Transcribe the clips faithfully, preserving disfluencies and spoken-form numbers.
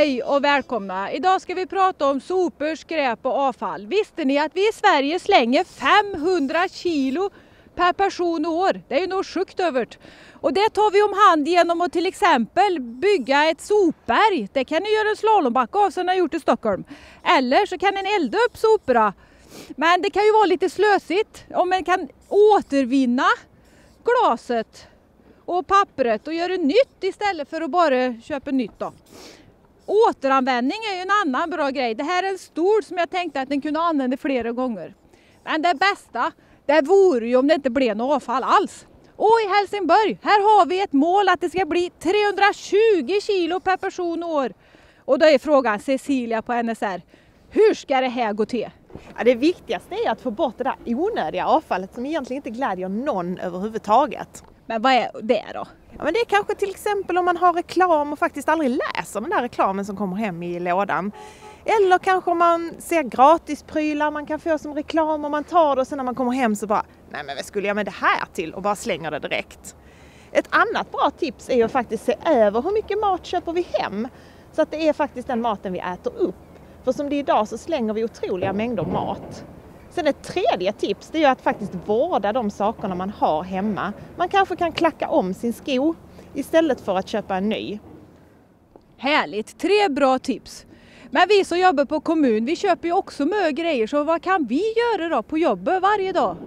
Hej och välkomna! Idag ska vi prata om sopor, skräp och avfall. Visste ni att vi i Sverige slänger femhundra kilo per person och år? Det är ju något sjukt övert. Och det tar vi om hand genom att till exempel bygga ett sopberg. Det kan ni göra en slalombacke av som ni har gjort i Stockholm. Eller så kan ni elda upp soporna. Men det kan ju vara lite slösigt om man kan återvinna glaset och pappret och göra nytt istället för att bara köpa nytt då. Återanvändning är ju en annan bra grej. Det här är en stol som jag tänkte att den kunde använda flera gånger. Men det bästa, det vore ju om det inte blev något avfall alls. Och i Helsingborg, här har vi ett mål att det ska bli trehundratjugo kilo per person och år. Och då är frågan, Cecilia på N S R, hur ska det här gå till? Ja, det viktigaste är att få bort det där onödiga avfallet som egentligen inte glädjer någon överhuvudtaget. Men vad är det då? Ja, men det är kanske till exempel om man har reklam och faktiskt aldrig läser den där reklamen som kommer hem i lådan. Eller kanske om man ser gratisprylar man kan få som reklam och man tar det och sen när man kommer hem så bara, nej men vad skulle jag med det här till? Och bara slänger det direkt. Ett annat bra tips är att faktiskt se över hur mycket mat köper vi hem. Så att det är faktiskt den maten vi äter upp. För som det är idag så slänger vi otroliga mängder mat. Sen ett tredje tips det är att faktiskt vårda de sakerna man har hemma. Man kanske kan klacka om sin sko istället för att köpa en ny. Härligt, tre bra tips. Men vi som jobbar på kommun, vi köper ju också mycket grejer, så vad kan vi göra då på jobbet varje dag?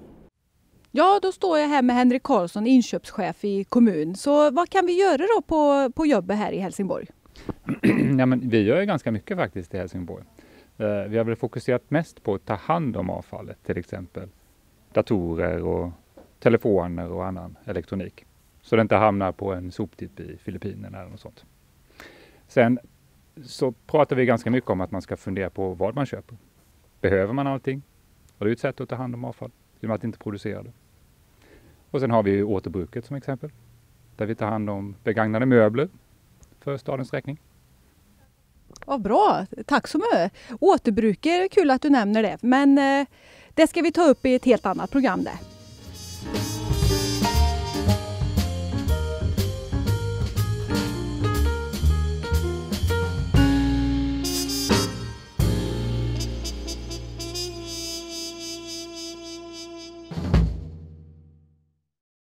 Ja, då står jag här med Henrik Karlsson, inköpschef i kommun. Så vad kan vi göra då på, på jobbet här i Helsingborg? Ja, men vi gör ju ganska mycket faktiskt i Helsingborg. Vi har väl fokuserat mest på att ta hand om avfallet, till exempel datorer och telefoner och annan elektronik. Så det inte hamnar på en soptipp i Filippinerna eller något sånt. Sen så pratar vi ganska mycket om att man ska fundera på vad man köper. Behöver man allting? Och det är ett sätt att ta hand om avfall, genom att inte producera det. Och sen har vi återbruket som exempel, där vi tar hand om begagnade möbler för stadens räkning. Ja, bra, tack så mycket. Återbruk är kul att du nämner det, men eh, det ska vi ta upp i ett helt annat program där.